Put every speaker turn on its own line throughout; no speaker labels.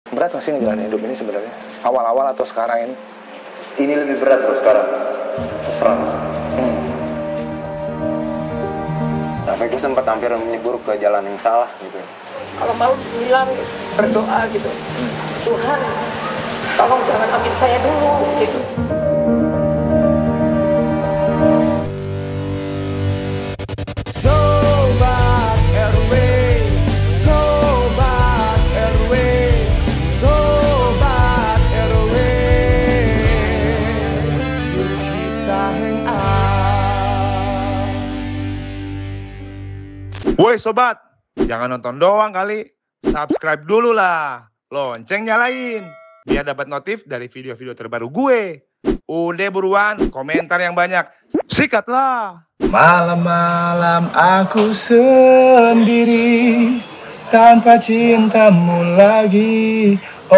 Berat nggak sih ngejalanin hidup ini sebenarnya? Awal-awal atau sekarang ini?
Ini lebih berat bro sekarang. Serang. Sampai gue sempat hampir menyebur ke jalan yang salah gitu.
Kalau mau bilang berdoa gitu, Tuhan tolong jangan ambil saya dulu gitu.
Sobat RW, Sobat RW, Sobat RW, yuk kita hang out.
Woi sobat, jangan nonton doang kali. Subscribe dulu lah. Lonceng nyalain. Biar dapat notif dari video-video terbaru gue. Udah buruan, komentar yang banyak. Sikatlah.
Malam-malam aku sendiri tanpa cintamu lagi.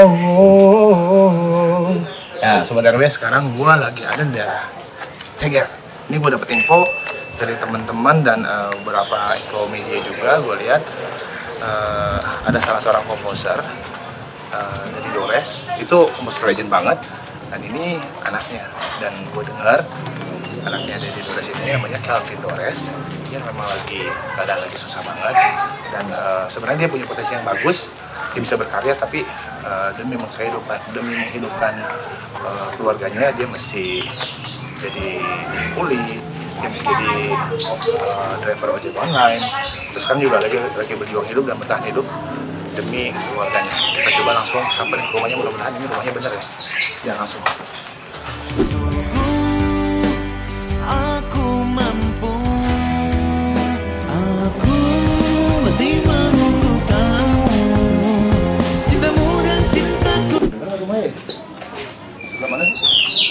Oh. Ya, Sobat RW, sekarang gua lagi ada di daerah Ceger. Ini gua dapet info dari teman-teman dan beberapa info media juga. Gua lihat ada salah seorang komposer dari Dores. Itu komposer legend banget. Dan ini anaknya. Dan gue dengar anaknya dari Dores ini namanya Calvin Dores. Dia memang lagi kadang lagi susah banget. Dan sebenarnya dia punya potensi yang bagus. Dia bisa berkarya, tapi demi menghidupkan keluarganya dia mesti jadi kuli. Dia mesti jadi driver ojek online. Terus kan juga lagi berjuang hidup dan bertahan hidup demi keluarganya. Kita coba langsung samperin ke rumahnya, mudah-mudahan ini rumahnya bener ya. Ya langsung.
Aku mampu, aku masih menunggu kamu, cintamu dan cintaku.
Bener rumahnya? Sebelah mana sih?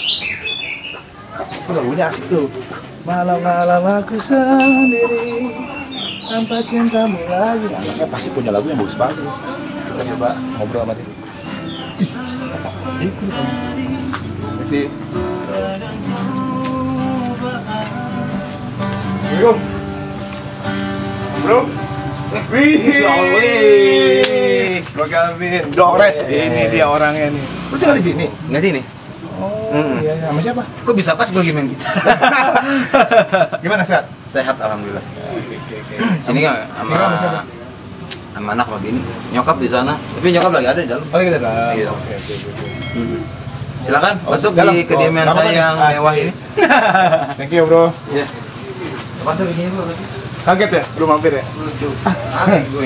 Itu lagunya asik tuh. Malam-malam aku sendiri tanpa cintamu lagi. Anaknya pasti punya lagu yang bagus-bagus. Kita coba ngobrol sama dia. Ikut kamu. Masih. Assalamualaikum. Bro. Wih. Bro Calvin. Dores. Ini dia orangnya nih. Lu tinggal di sini?
Nggak sini?
Oh, iya, sama siapa?
Kok bisa pas gue main gitar?
Gimana, sehat?
Sehat alhamdulillah.
Oke.
Sini kan
Tinggal sama siapa?
sama anak sama bini. Nyokap di sana. Tapi nyokap lagi ada di dalam.
Oh, lagi ada.
Iya.
Oke.
Silakan
Oh,
masuk
dalam.
di kediaman
Oh,
saya yang
asik.
mewah ini.
Thank you, Bro.
Iya. Apa tuh begini bro?
Kaget ya? Belum mampir ya?
Aneh gue.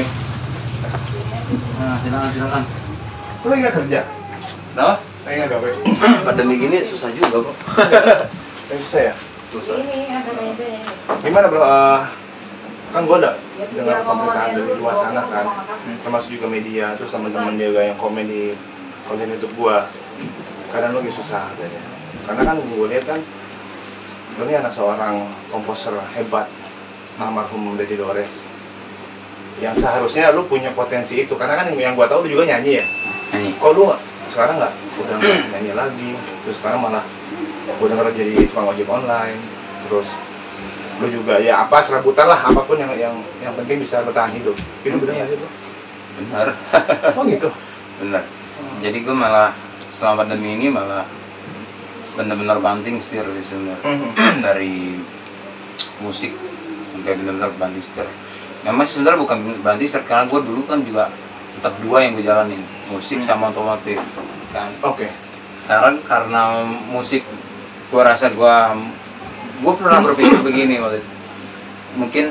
Nah, silakan.
Lu lagi nggak kerja?
Kenapa?
Lagi nggak gawe?
Pandemi gini susah juga bro.
Susah ya?
Susah.
Ini ada mejanya.
Gimana, Bro? Kan gua ada dengar pemberitaan dari luar sana kan, termasuk juga media, terus teman-teman juga yang komen di konten YouTube gua. Kadang lu lagi susah katanya. Karena kan gua lihat kan lu ini anak seorang komposer hebat, almarhum Deddy Dores. Yang seharusnya lu punya potensi itu, karena kan yang gua tahu lu juga nyanyi ya.
Nyanyi.
Kok lu sekarang udah nggak nyanyi lagi, terus sekarang malah gua denger jadi tukang ojek online, terus lu juga ya apa serabutan lah, apapun yang penting bisa bertahan hidup. Itu bener nggak sih bro?
Benar.
Oh gitu.
Benar. Jadi gue malah selama pandemi ini malah benar-benar banting setir sebenarnya. Dari musik sampai benar-benar banting setir. Memang sebenarnya bukan banting setir karena gue dulu kan juga tetap dua yang gue jalanin, musik sama otomotif kan.
Oke.
Sekarang karena musik gue rasa gue pernah berpikir begini waktu itu. Mungkin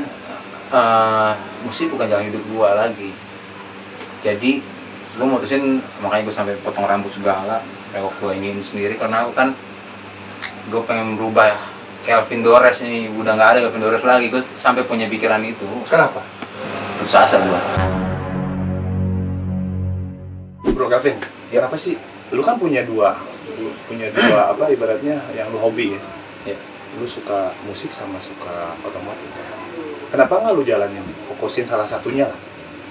musik bukan jalan hidup gue lagi. Jadi gue mutusin, makanya gue sampai potong rambut segala kayak gue ingin sendiri karena kan gue pengen berubah. Calvin Dores ini udah nggak ada Calvin Dores lagi. Gue sampai punya pikiran itu.
Kenapa?
Putus asa gue.
Bro Calvin, ya apa sih? Lu kan punya dua apa ibaratnya yang lu hobi ya?
Ya.
Lu suka musik sama suka otomotif. Kenapa nggak lu jalanin, fokusin salah satunya lah?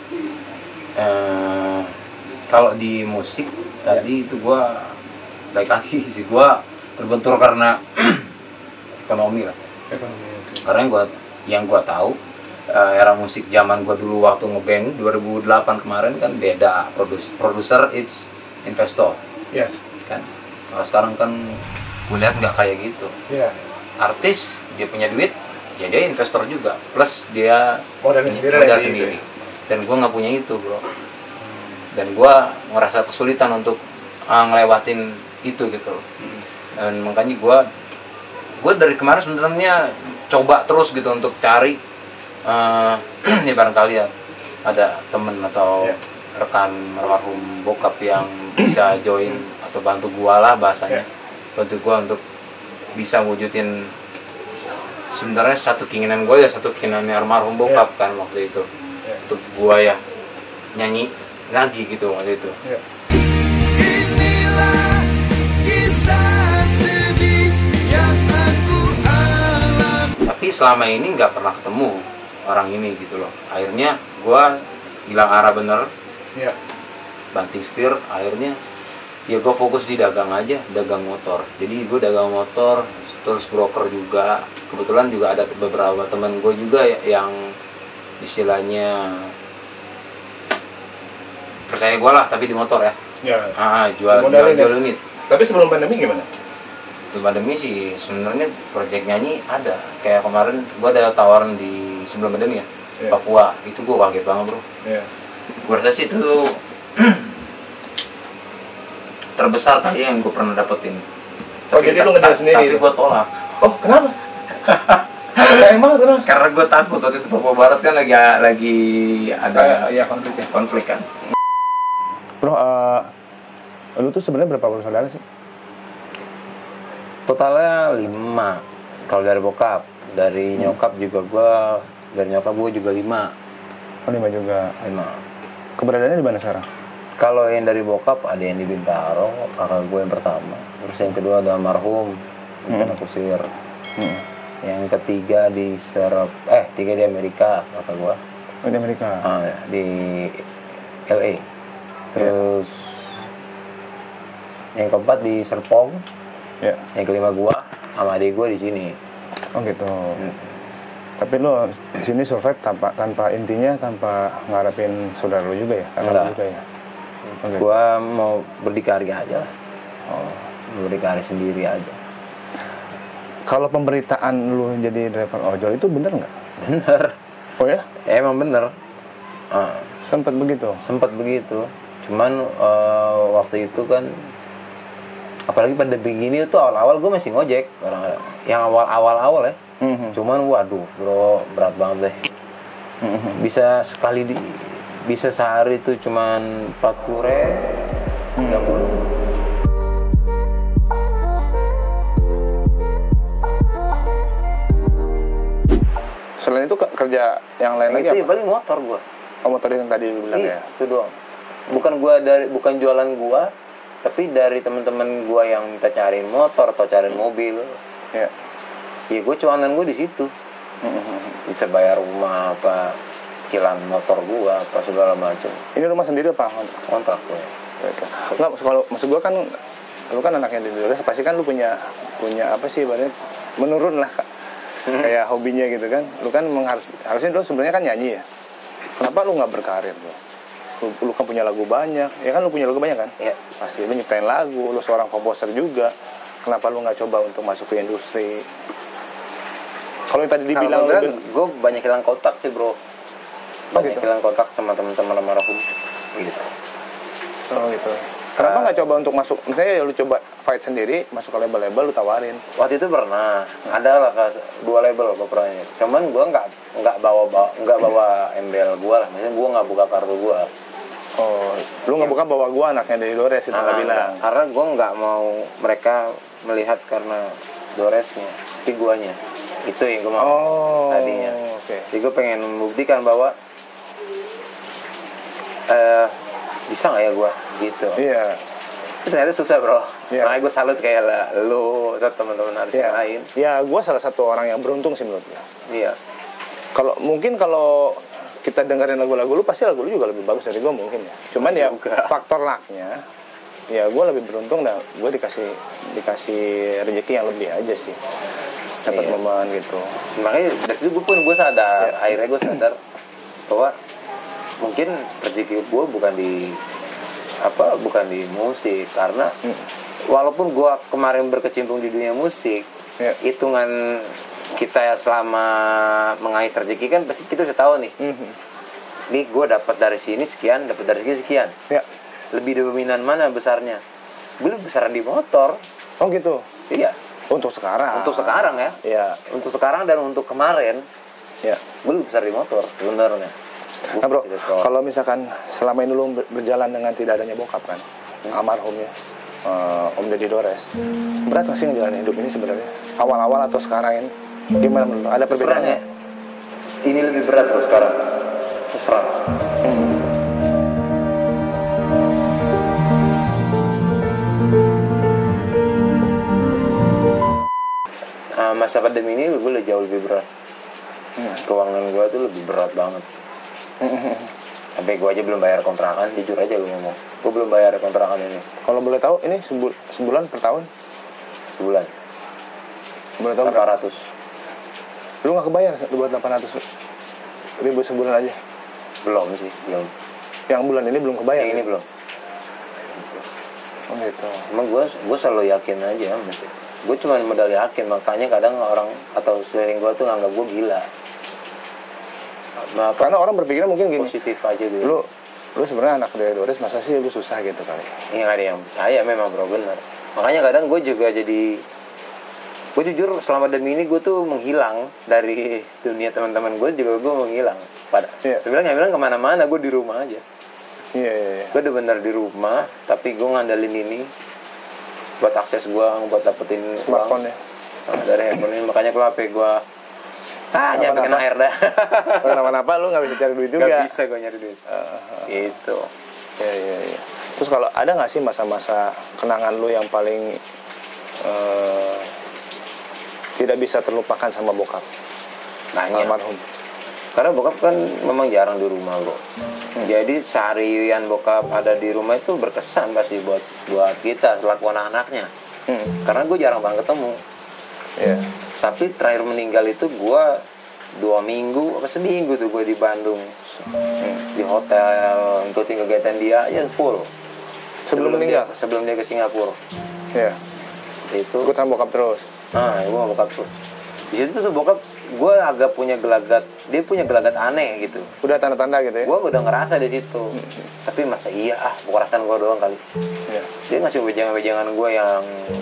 Kalau di musik tadi itu gue baik lagi sih, gue terbentur karena ekonomi lah.
Ekonomi.
Karena yang gue tahu era musik zaman gua dulu waktu ngeband 2008 kemarin kan beda. Produser it's investor
Yes.
kan. Kalau sekarang kan gue lihat nggak kayak gitu.
Iya.
Artis dia punya duit, ya dia investor juga. Plus dia
Modalnya sendiri
modal
lagi,
sendiri.
gitu.
Dan gue nggak punya itu bro. Dan gue ngerasa kesulitan untuk ngelewatin itu gitu loh. Dan makanya gue dari kemarin sebenarnya coba terus gitu untuk cari ya barangkali ya ada temen atau
Iya.
rekan almarhum bokap yang bisa join atau bantu gua lah bahasanya. Bantu gua untuk bisa wujudin sebenarnya satu keinginan gua ya, satu keinginannya almarhum bokap kan waktu itu. Untuk gua ya nyanyi lagi gitu waktu itu.
Inilah kisah sedih yang aku alami.
Tapi selama ini nggak pernah ketemu orang ini gitu loh. Akhirnya gua hilang arah bener,
Iya.
banting setir. Akhirnya ya gue fokus di dagang aja, dagang motor. Jadi gue dagang motor, terus broker juga. Kebetulan juga ada beberapa teman gue juga yang istilahnya percaya gue lah, tapi di motor ya.
Ya.
Jual
Modalin ya?
unit.
Tapi sebelum pandemi gimana?
Sebelum pandemi sih sebenarnya proyek nyanyi ada. Kayak kemarin gue ada tawaran di sebelum pandemi ya,
Iya.
Papua. Itu gue kaget banget bro.
Iya.
Gue rasa sih itu terbesar kali yang gue pernah dapetin.
Jadi lu ngejar sendiri
Tapi
itu?
gue tolak.
Oh, kenapa? Emang kenapa?
Karena gue takut waktu itu Papua Barat kan lagi ada
Iya, konflik ya.
konflik kan.
Bro, lu tuh sebenarnya berapa bersaudara sih?
Totalnya 5. Kalau dari bokap, dari nyokap juga dari nyokap gue juga 5.
Oh, 5 juga.
5.
Keberadaannya di mana sekarang?
Kalau yang dari bokap ada yang di Bintaro, kakak gue yang pertama. Terus yang kedua ada almarhum, Ikan Kusir. Yang ketiga di tiga di Amerika kakak gue.
Oh, di Amerika.
Di LA. Terus yang keempat di Serpong.
Ya.
Yang kelima gue sama adik gue di sini.
Oh, gitu. Tapi lu di sini survive tanpa intinya, tanpa ngarepin saudara lu juga ya?
Enggak.
Juga ya? Oke.
Gue mau berdikari aja lah.
Oh.
Berdikari sendiri aja.
Kalau pemberitaan lu jadi driver ojol itu bener nggak?
Bener.
Oh ya?
Emang bener.
Sempat begitu?
Sempat begitu. Cuman waktu itu kan apalagi pada begini tuh awal-awal gue masih ngojek orang yang awal-awal ya. Cuman waduh bro, berat banget deh. Bisa bisa sehari tuh cuman 40.000 30.
Selain itu kerja yang lain lagi
Itu ya
apa?
paling motor gua.
Oh, motor yang tadi lu bilang
Iya,
ya?
itu doang. Bukan jualan gua, tapi dari teman-teman gua yang minta cariin motor atau cariin mobil.
Iya.
Iya, gua cuanan gua di situ. Bisa bayar rumah apa, cicilan motor gua apa segala macam.
Ini rumah sendiri apa?
Kontrak gua.
Enggak, kalau maksud gua kan lu kan anaknya di Dores, pasti kan lu punya apa sih ibaratnya menurun lah Kak. Kayak hobinya gitu kan. Lu kan harusnya dulu sebenarnya kan nyanyi ya. Kenapa lu nggak berkarir bro? Lu kan punya lagu banyak, ya kan lu punya lagu banyak kan?
Iya.
Pasti lu nyiptain lagu, lu seorang komposer juga. Kenapa lu nggak coba untuk masuk ke industri? Kalau yang tadi dibilang
gue banyak hilang kontak sih bro. Banyak
gitu?
hilang kontak sama teman-teman almarhum. Gitu.
Oh gitu. Kenapa nggak coba untuk masuk? Misalnya lu coba fight sendiri, masuk ke label-label, lu tawarin.
Waktu itu pernah, ada lah 2 label gue pernah. Cuman gue nggak bawa embel gue lah. Misalnya gue nggak buka kartu gue.
Oh, lu nggak buka bahwa gua anaknya dari Dores itu nggak bilang.
Karena gue nggak mau mereka melihat karena Doresnya, tapi guanya. Itu yang gue mau tadinya.
Oke.
Jadi gue pengen membuktikan bahwa bisa nggak ya gue gitu.
Iya.
Tapi ternyata susah bro.
Iya.
Makanya gue salut kayak lu atau teman-teman artis yang lain.
Ya, gua salah satu orang yang beruntung sih menurut gua.
Iya.
Kalau kita dengerin lagu-lagu lu, pasti lagu lu juga lebih bagus dari gua mungkin ya. Cuman ya
Juga.
faktor lucknya, ya gua lebih beruntung dan gua dikasih rezeki yang lebih aja sih. dapat
Iya.
momen gitu.
Makanya dari situ gue sadar, akhirnya gue sadar bahwa mungkin rezeki gue bukan di musik, karena walaupun gue kemarin berkecimpung di dunia musik, hitungan kita selama mengais rezeki kan pasti kita udah tahu nih, nih gue dapat dari sini sekian, dapat dari sini sekian. Lebih dominan mana besarnya? Gue lebih besaran di motor.
Oh gitu.
Iya.
Untuk sekarang.
Untuk sekarang ya.
Iya.
Untuk sekarang dan untuk kemarin.
Ya.
Gue lebih besar di motor sebenarnya.
Nah bro, kalau misalkan selama ini lu berjalan dengan tidak adanya bokap kan, almarhumnya Om Deddy Dores, berat nggak sih ngejalanin hidup ini sebenarnya? Awal-awal atau sekarang ini? Gimana menurut? Ada perbedaannya?
Ini lebih berat bro sekarang. Terserah. Masa pandemi ini gue jauh lebih berat. Keuangan gue tuh lebih berat banget. Sampai gue aja belum bayar kontrakan, jujur aja gue ngomong. Gue belum bayar kontrakan ini.
Kalau boleh tahu, ini sebulan per tahun?
Sebulan.
Boleh tahu
800.
Lu nggak kebayar buat 800 ribu sebulan aja?
Belum sih, belum.
Yang bulan ini belum kebayar?
Yang ini belum.
Oh gitu.
Emang gue selalu yakin aja, mesti. Gue cuma modal yakin, makanya kadang orang atau seiring gue tuh nganggap gue gila.
Karena orang berpikir mungkin gini,
positif aja dulu.
Lu sebenarnya anak dari Dores, masa sih lu susah gitu kali?
Ini ada yang percaya memang bro, bener. Makanya kadang gue juga jadi, gue jujur selama pandemi ini gue tuh menghilang dari dunia teman-teman gue, juga gue menghilang. Sebenarnya nggak bilang kemana-mana, gue di rumah aja.
Iya.
Gue udah bener di rumah, tapi gue ngandalin ini buat akses gue, buat dapetin
smartphone ya.
Dari handphone ini, makanya gue HP gue nyampe kena air dah.
Kenapa-napa lu nggak bisa cari duit juga?
Gak bisa gue nyari duit. Gitu.
Iya. Terus kalau ada nggak sih masa-masa kenangan lu yang paling tidak bisa terlupakan sama bokap?
Banyak.
Almarhum.
Karena bokap kan memang jarang di rumah bro. Jadi seharian bokap ada di rumah itu berkesan pasti buat kita selaku anak-anaknya. Karena gue jarang banget ketemu.
Iya.
Tapi terakhir meninggal itu gue 2 minggu apa seminggu tuh gue di Bandung, di hotel ikutin kegiatan dia ya full.
Sebelum meninggal?
Sebelum dia ke Singapura.
Iya.
Itu.
Ikut sama bokap terus.
Gue sama bokap tuh. Di situ tuh bokap gue agak punya gelagat, dia punya gelagat aneh gitu.
Udah tanda-tanda gitu ya?
Gue udah ngerasa di situ. Tapi masa iya bukan perasaan gue doang kali.
Iya.
Dia ngasih wejangan-wejangan gue yang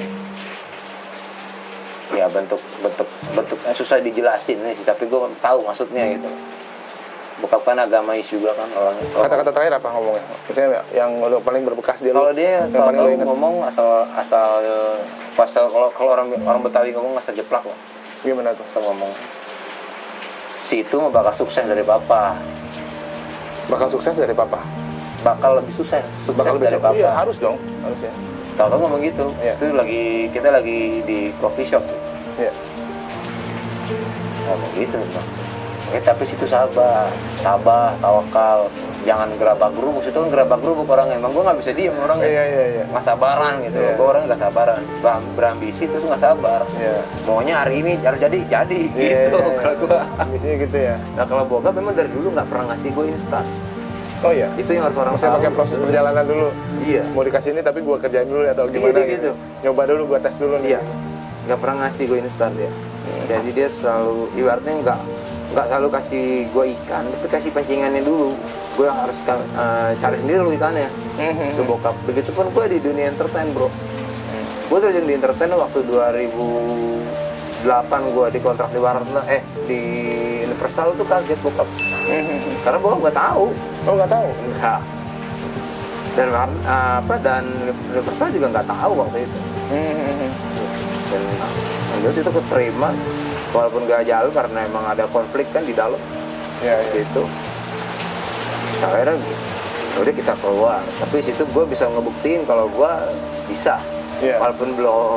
ya bentuk susah dijelasin nih, tapi gue tahu maksudnya gitu. Bokap kan agamais juga kan orangnya.
Kata-kata terakhir apa ngomongnya? Misalnya yang lo paling berbekas dia.
Kalau dia
yang paling lo ingat
ngomong asal kalau orang Betawi ngomong asal jeplak loh.
gimana tuh?
Asal ngomong si itu mah bakal sukses dari papa.
Bakal sukses dari papa?
Bakal lebih sukses dari papa.
Iya, harus dong, harusnya.
Tahu ngomong gitu.
Iya.
Itu kita lagi di coffee shop.
Iya.
Ngomong gitu bang. Tapi situ sabar, tawakal, jangan gerabak gerubuk. Situ kan gerabak gerubuk orangnya. Emang gue nggak bisa diem orangnya.
Iya.
Nggak sabaran gitu.
Iya.
Gue orangnya nggak sabaran. Berambisi terus nggak sabar.
Iya.
Maunya hari ini harus jadi gitu. Kalau gue.
Ambisinya gitu ya.
Nah kalau bokap memang dari dulu nggak pernah ngasih gue instan.
Oh iya.
Itu yang harus orang
Mesti
tahu.
pakai proses perjalanan dulu.
Iya.
Mau dikasih ini tapi gua kerjain dulu atau gimana
gitu.
Nyoba dulu, gua tes dulu nih.
Iya. Nggak pernah ngasih gue instan dia. Jadi dia selalu ibaratnya nggak selalu kasih gue ikan, tapi kasih pancingannya dulu. Gue harus cari sendiri dulu ikannya. Ke bokap. Begitupun gue di dunia entertain bro. Gue terjun di entertain waktu 2008 gue dikontrak di Warna di Universal tuh kaget bokap. Karena bokap nggak tahu.
Oh nggak tahu?
Enggak. Dan Universal juga nggak tahu waktu itu. Dan waktu itu keterima walaupun gak jauh karena emang ada konflik kan di dalam.
Iya.
Gitu. Akhirnya udah kita keluar. Tapi situ gue bisa ngebuktiin kalau gue bisa.
Iya.
Walaupun belum.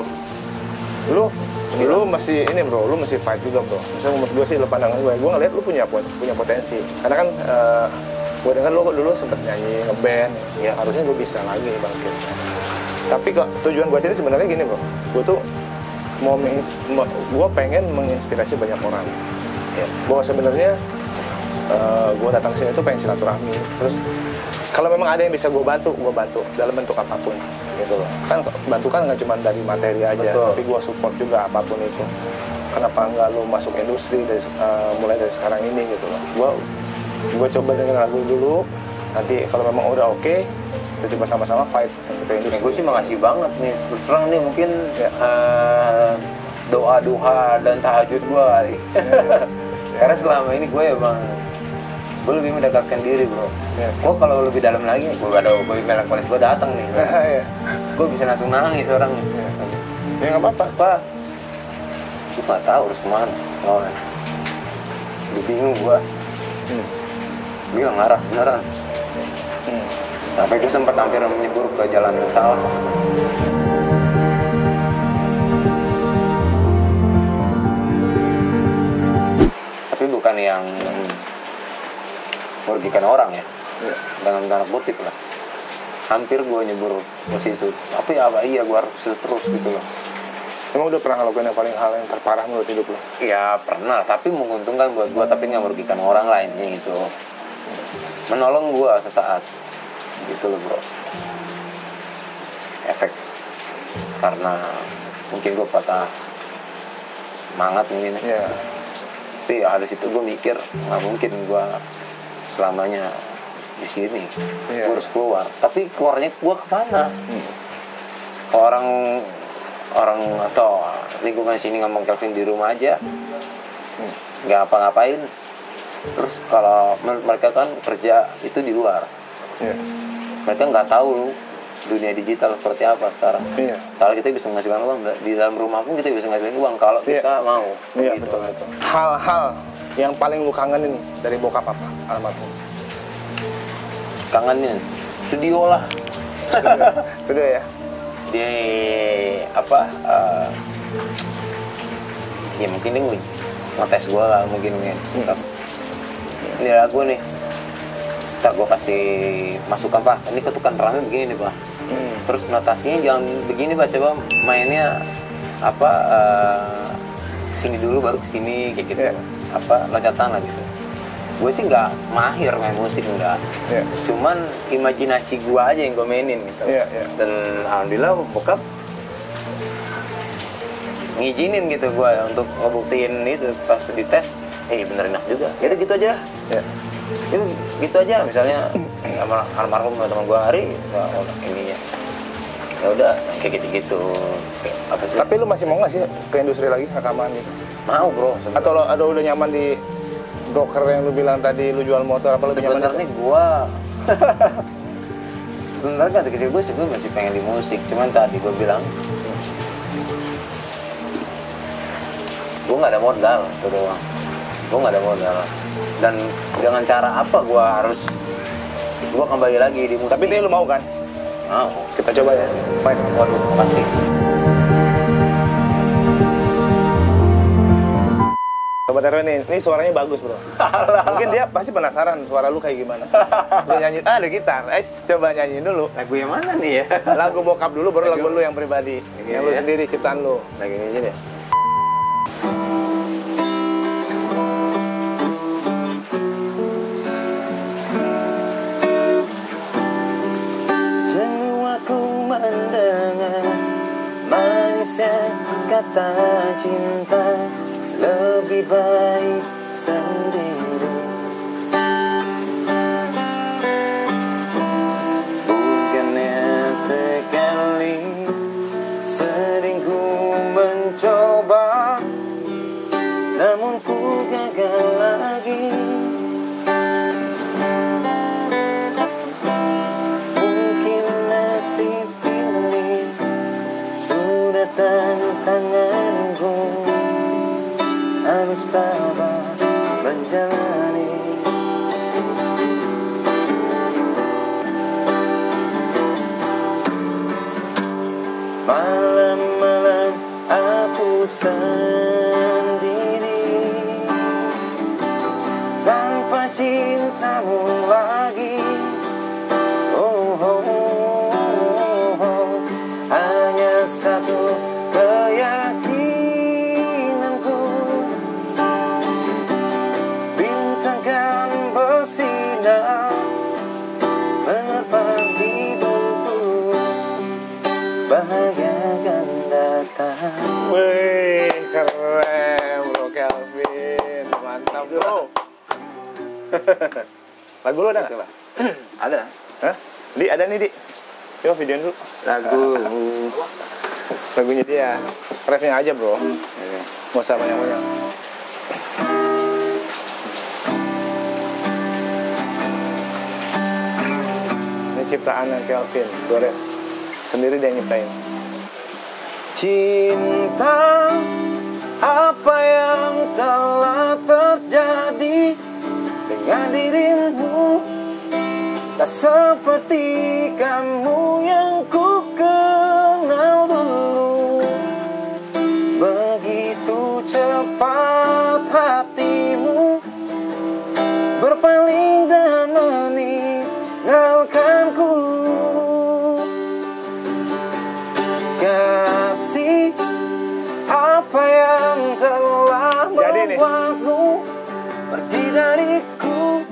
Lu masih ini bro, lu masih fight juga bro. Misalnya menurut gue sih, lu pandangan gue ngeliat lu punya potensi. Karena kan gue dengar lu dulu sempet nyanyi, ngeband, ya harusnya gue bisa lagi bangkit. Tapi kok tujuan gue sini sebenarnya gini bro, gue tuh gue pengen menginspirasi banyak orang. Ya, bahwa sebenarnya gue datang ke sini tuh pengen silaturahmi. Terus kalau memang ada yang bisa gue bantu dalam bentuk apapun, gitu loh. Kan bantu kan nggak cuma dari materi aja,
Betul.
tapi gue support juga apapun itu. Kenapa nggak lo masuk industri dari, mulai dari sekarang ini, gitu loh. Gue coba dengan lagu dulu. Nanti kalau memang udah oke, kita coba sama-sama fight untuk industri.
Gue sih makasih banget nih, terus terang nih mungkin doa-doa dan tahajud gue kali. Karena selama ini gue emang gue lebih mendekatkan diri bro. Gue kalau lebih dalam lagi, gue ada melankolis gue datang nih. Gue bisa langsung nangis orang.
Ya nggak apa-apa, Pak.
Gue nggak tahu harus kemana. Gue bingung gue. Gue nggak ngarah beneran. Sampai gue sempat hampir menyebur ke jalan yang salah. Tapi bukan yang merugikan orang ya, dengan tanda kutip lah. Hampir gue nyebur ke situ. Tapi apa iya gue harus terus gitu loh.
Emang udah pernah ngelakuin yang paling hal yang terparah menurut hidup lo?
Ya pernah, tapi menguntungkan buat gue, tapi nggak merugikan orang lainnya gitu. Menolong gue sesaat, gitu loh bro. Efek karena mungkin gue patah semangat mungkin.
Iya.
Tapi ya dari situ gue mikir nggak mungkin gue selamanya di sini.
Iya.
Gue harus keluar. Tapi keluarnya gue kemana? Kalau orang atau lingkungan sini ngomong Kelvin di rumah aja, nggak apa-ngapain. Terus kalau mereka kan kerja itu di luar, mereka nggak tahu dunia digital seperti apa sekarang. Kalau kita bisa menghasilkan uang di dalam rumah pun kita bisa menghasilkan uang kalau kita mau.
Iya,
gitu.
betul. Hal-hal yang paling lu kangenin dari bokap apa almarhum?
Kangenin studio lah.
Sudah ya.
Dia apa? Ya mungkin dia ngetes gue lah mungkin. Ini lagu nih, ntar gue kasih masukan pak, ini ketukan rame begini nih pak. Terus notasinya jangan begini pak, coba mainnya apa sini dulu baru kesini kayak gitu. Apa loncatan lah gitu. Gue sih nggak mahir main musik enggak, cuman imajinasi gue aja yang gue mainin gitu. Dan alhamdulillah bokap ngizinin gitu gue untuk ngebuktiin itu pas dites. Bener enak juga. Ya udah gitu aja. Itu gitu aja. Misalnya almarhum teman gue Hari, ini ya udah kayak gitu-gitu. Apa sih?
Tapi lu masih mau nggak sih ke industri lagi rekaman gitu?
Mau bro.
Atau lo ada udah nyaman di broker yang lu bilang tadi, lu jual motor apa lu nyaman?
Sebenarnya gue sebenarnya dari kecil gue sih gue masih pengen di musik. Cuman tadi gue bilang gue nggak ada modal, itu doang. Gue nggak ada modal, dan dengan cara apa gue kembali lagi di musik.
Tapi dia lu mau kan?
Mau.
Kita coba ya. Main.
Waduh, pasti.
Sobat RW ini suaranya bagus bro. Mungkin dia pasti penasaran suara lu kayak gimana. Lu nyanyi, ada gitar. Coba nyanyiin dulu.
Lagu yang mana nih ya?
Lagu bokap dulu, baru lagu lu yang pribadi. Yang lu sendiri, ciptaan lu.
Lagu ini aja deh. Kata cinta lebih baik sendiri. Bukannya sekali sering ku mencoba, namun ku gagal lagi. Mungkin nasib ini sudah tantanganku, harus tabah menjalani. Malam-malam aku sendiri tanpa cintamu lagi. Hanya satu keyakinan, bahagia akan datang.
Wih, keren bro Kelvin, mantap bro. Lagu lu ada nggak? Coba.
Ada
Hah? Di, ada nih Di. Coba videoin dulu. Lagunya dia. Refnya aja bro. Nggak usah banyak-banyak. Ini ciptaan Kelvin Flores. Sendiri dia nyiptain.
Cinta, apa yang telah terjadi dengan dirimu, tak seperti kamu yang ku kenal dulu. Begitu cepat hatimu berpaling dan meninggalkanku. Kasih, apa yang telah membuatmu pergi dariku?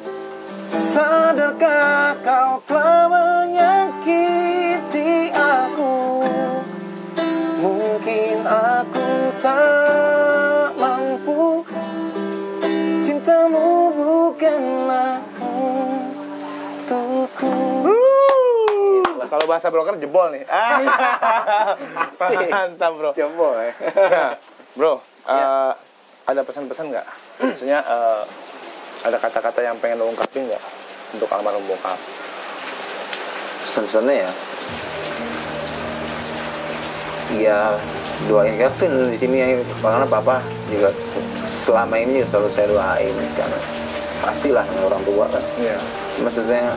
Sadarkah kau telah menyakiti aku? Mungkin aku tak mampu. Cintamu bukanlah untukku.
Kalau bahasa broker jebol nih. Mantap bro.
Jebol ya.
Nah, bro, ada pesan-pesan nggak? Maksudnya ada kata-kata yang pengen lo ungkapin nggak untuk almarhum bokap?
Pesan-pesannya ya, iya doain Kelvin di sini ya, karena papa juga selama ini selalu saya doain karena pastilah orang tua kan.
Iya.
Maksudnya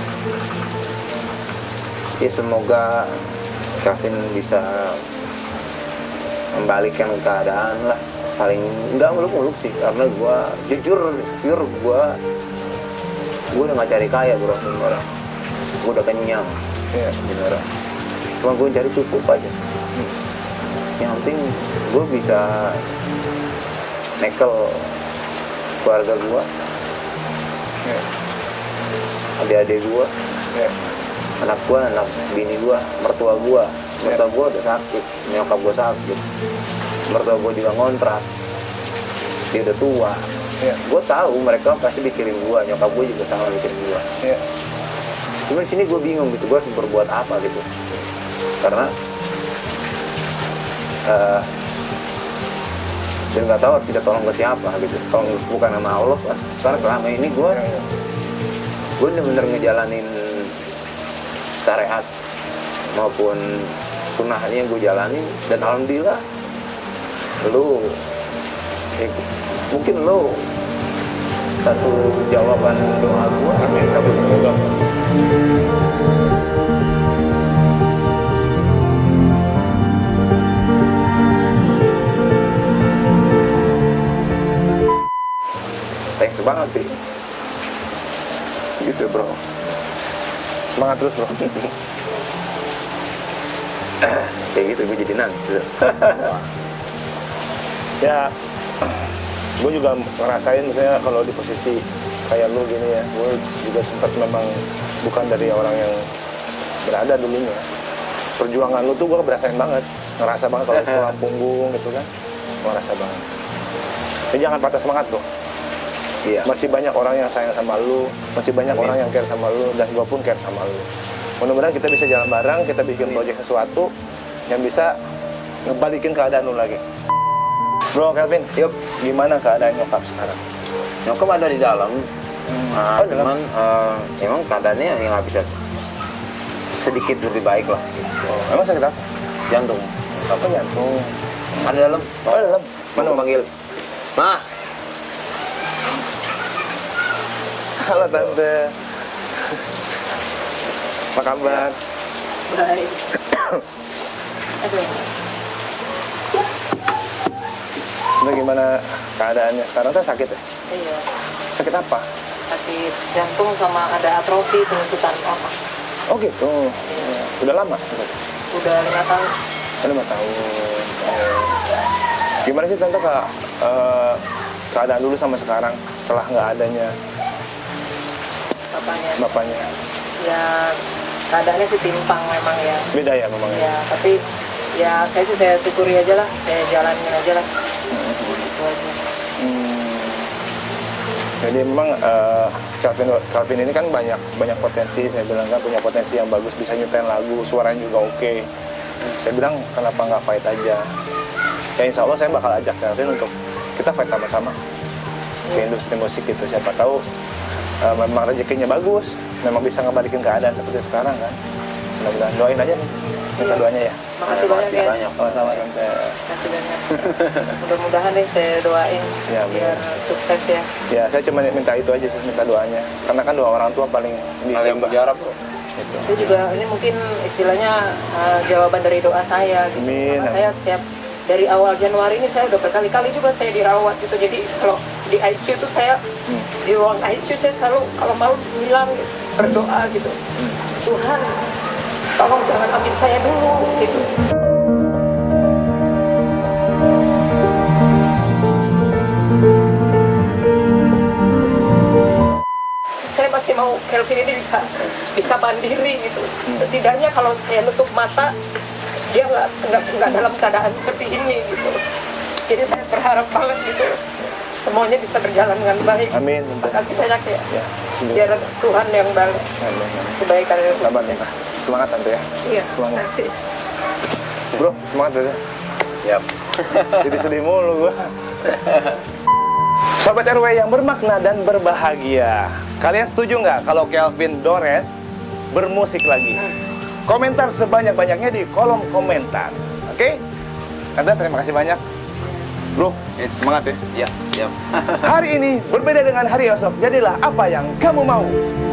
ya semoga Kelvin bisa membalikan keadaan lah, paling nggak muluk-muluk sih, karena gue jujur gue udah nggak cari kaya bro, beneran. Gue udah kenyang,
Iya.
beneran. Cuma gue cari cukup aja. Yang penting gue bisa nekel keluarga gue,
Iya.
adik-adik gue,
Iya.
anak gue, anak bini gue, mertua gue udah sakit, nyokap gue sakit, mertua gue juga ngontrak, dia udah tua.
Iya.
Gue tahu mereka pasti mikirin gue, nyokap gue juga sama mikirin gue.
Iya.
Cuma di sini gue bingung gitu, gue harus berbuat apa gitu, karena dan nggak tahu harus kita tolong ke siapa gitu. Kalau bukan nama Allah kan, karena selama ini gue bener-bener ngejalanin syariat maupun sunnahnya gue jalanin, dan alhamdulillah lu mungkin lu satu jawaban doa gue. Amin. Thanks banget sih gitu bro.
Semangat terus bro.
Kayak gitu gue jadi nangis gitu.
Ya, gue juga ngerasain misalnya kalau di posisi kayak lu gini ya, gue juga sempat memang bukan dari orang yang berada dulunya. Perjuangan lu tuh gue berasain banget, ngerasa banget kalau tulang punggung gitu kan, ngerasa banget. Jadi jangan patah semangat bro.
Iya.
Masih banyak orang yang sayang sama lu, masih banyak orang yang care sama lu, dan gue pun care sama lu. Mudah-mudahan kita bisa jalan bareng, kita bikin proyek sesuatu yang bisa ngebalikin keadaan lu lagi. Bro Kelvin,
Yup.
gimana keadaan nyokap sekarang?
Nyokap ada di dalam. Nah,
Oh,
cuman emang keadaannya yang nggak bisa sedikit lebih baik lah.
Oh, emang sakit apa?
Jantung.
Apa jantung?
Ada dalam.
Oh, dalam.
Mana mau panggil? Ma.
Halo tante. Apa kabar?
Baik. Aduh.
Udah gimana keadaannya sekarang? Tuh sakit ya?
Iya.
Sakit apa?
Sakit jantung sama ada atrofi penyusutan otak.
Oh gitu. Udah lama?
Udah 5 tahun.
Udah 5 tahun. Gimana sih tante keadaan dulu sama sekarang setelah nggak adanya
Bapaknya.
bapaknya?
Ya keadaannya sih timpang memang ya.
Beda ya memang ya.
Ya, tapi ya saya syukuri aja lah, saya jalanin aja lah. Itu aja.
Jadi memang Calvin ini kan banyak potensi, saya bilang kan punya potensi yang bagus, bisa nyetel lagu, suaranya juga oke. Saya bilang kenapa nggak fight aja? Ya insya Allah saya bakal ajak Calvin untuk kita fight sama-sama ke industri musik gitu. Siapa tahu memang rezekinya bagus, memang bisa ngebalikin keadaan seperti sekarang kan. Mudah-mudahan doain aja nih, minta doanya ya.
Makasih banyak ya.
Sama-sama Tante.
Makasih banyak. Mudah-mudahan deh saya doain
Ya,
biar sukses ya.
Ya saya cuma minta itu aja sih, minta doanya. Karena kan doa orang tua paling
Paling mujarab, bro.
Gitu.
Itu juga ini mungkin istilahnya jawaban dari doa saya gitu.
Amin.
Karena saya setiap dari awal Januari ini saya udah berkali-kali juga saya dirawat gitu. Jadi kalau di ICU tuh saya di ruang ICU saya selalu kalau mau bilang berdoa gitu. Tuhan, tolong jangan ambil saya dulu gitu. Saya masih mau Calvin ini bisa mandiri gitu. Setidaknya kalau saya nutup mata dia nggak dalam keadaan seperti ini gitu. Jadi saya berharap banget gitu semuanya bisa berjalan dengan baik.
Amin.
Terima kasih banyak ya.
Ya,
Biar Tuhan yang balas
Amin.
kebaikan itu.
Sabar nih, Pak. Semangat Tante ya.
Iya.
Semangat.
Nanti.
Bro, semangat ya.
Yap.
Jadi sedih mulu gua. Sobat RW yang bermakna dan berbahagia, kalian setuju nggak kalau Calvin Dores bermusik lagi? Komentar sebanyak-banyaknya di kolom komentar. Oke? Tante, terima kasih banyak. Bro, semangat ya.
Iya, siap.
Hari ini berbeda dengan hari esok. Jadilah apa yang kamu mau.